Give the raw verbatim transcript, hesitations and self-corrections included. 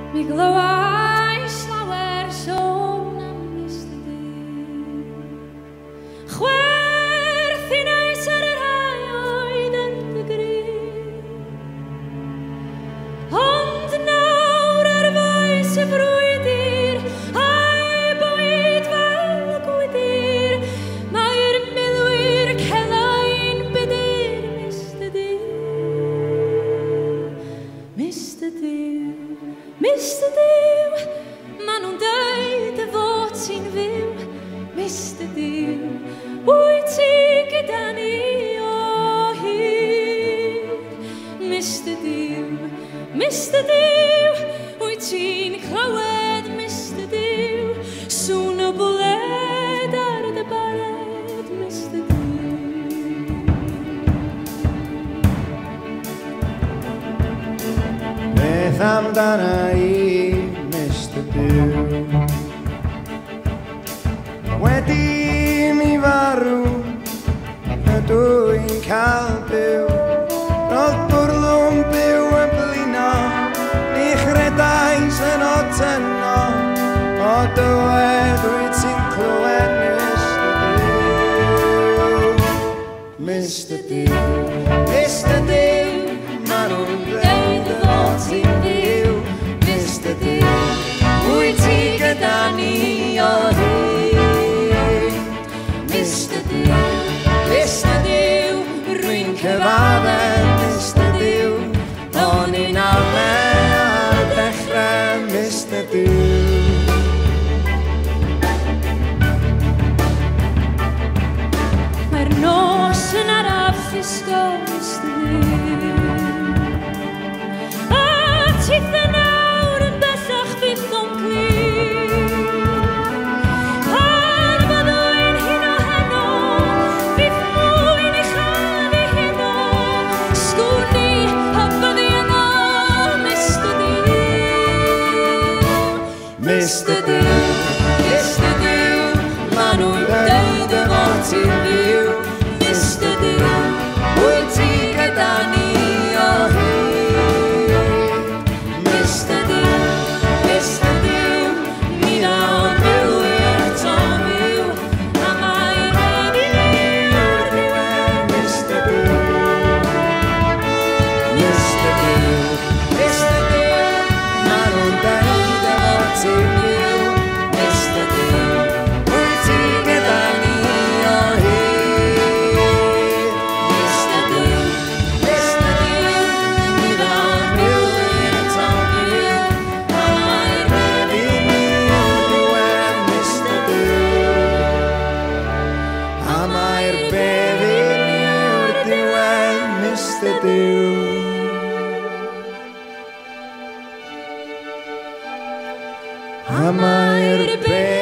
Mi glywais lawer sôn am Mistar Du. Chwerthin eis ar yr rhai oedd yn dy gryf. Ond nawr ar faes y frwydr, a'i bwyd fel gwydyr, mae'r milwyr celau'n bydyr Mistar Du. Mistar Du. Mistar Du, ma' nhw'n dweud y fod ti'n fyw. Mistar Du, wyt ti gyda ni o hyd. Mistar Du, Mistar Du, wyt ti'n clywed Mistar Du, sŵn o bwled ar dy bared Mistar Du. Beth amdana i Mistar Du? Wedi mi farw, ydw i'n cael byw. Roedd bwrlwm byw y blino, ni chredais yn o tyno. O dywed wyt ti'n clywed Mistar Du. Mistar Du, Mistar Du, ma' nhw'n dweud y fod ti'n fyw. Mistar Du, wyt ti gyda ni o hyd. Mistar Du, Mistar Du, rwy'n cyfaddau Mistar Du, o'n i'n alme ar dechrau Mistar Du. Mae'r nos yn araf ffisgo Mistar Du. A tith y nawr yn bellach fydd o'n clir. Pan byddwn hyn o heno, fydd mwyn i chaf i heno. Sgwni a byddi yno Mistar Du. Mistar Du, Mistar Du, ma' nhw'n deud y fod ti'n fyw. Mistar Du, wyt ti gyda ni o hyd. Mistar Du, Mistar Du, ni nawr milwyr to'n fyw, a mae'n rhaid i ni o'r diwedd Mistar Du. Mistar Du, Mistar Du, ma' nhw'n deud y fod ti'n fyw. Mistar Du, wyt ti gyda ni o hyd. Mistar Du, Mistar Du, ni nawr milwyr to'n fyw, a mae'n rhaid i ni o'r diwedd Mistar Du. A mae'r bedd i ni o'r diwedd Mistar Du. A mae'r bedd